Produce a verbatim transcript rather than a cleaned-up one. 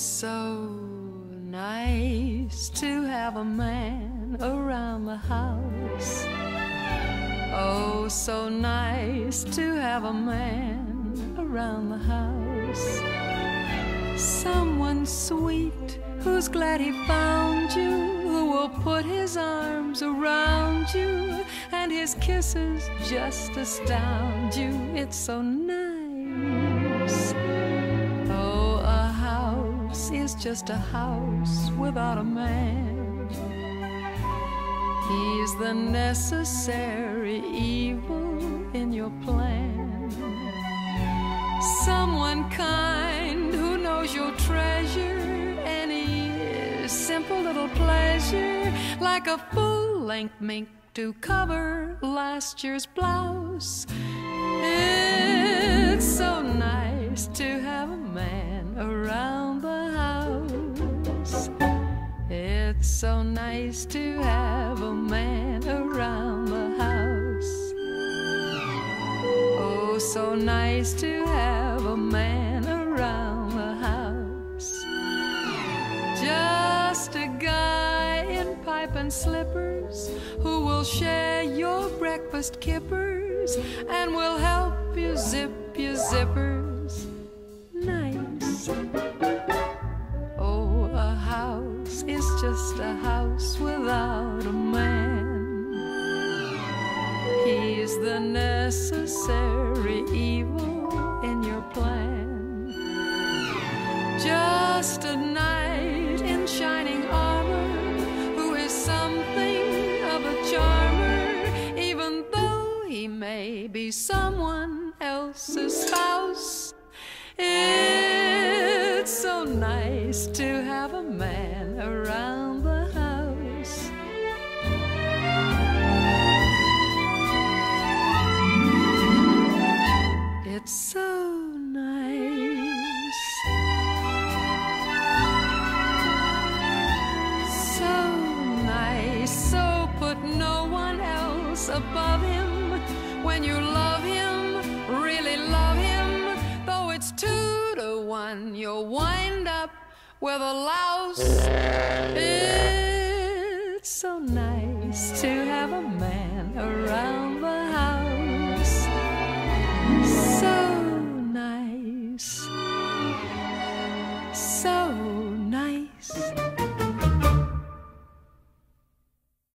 so nice to have a man around the house. Oh, so nice to have a man around the house. Someone sweet who's glad he found you, who will put his arms around you, and his kisses just astound you. It's so nice. Oh, a house is just a house without a man. He's the necessary evil in your plan. Someone kind who knows you'll treasure any simple little pleasure, like a full-length mink to cover last year's blouse. It's so nice to have a man around the house. It's so nice to have a man around the house. Oh, so nice to have a man around the house. Just a guy in pipe and slippers who will share your breakfast kippers and will help you zip your zippers. Nice. Oh, a house is just a house without a man. He's the necessary evil in your plan. Just a knight in shining armor who is something of a charmer, even though he may be someone else's spouse. It's so nice to have a man around the house. It's so nice, so nice. So put no one else above him when you love him, really love him. Though it's two to one, you'll wind up with a louse. It's so nice to have a man around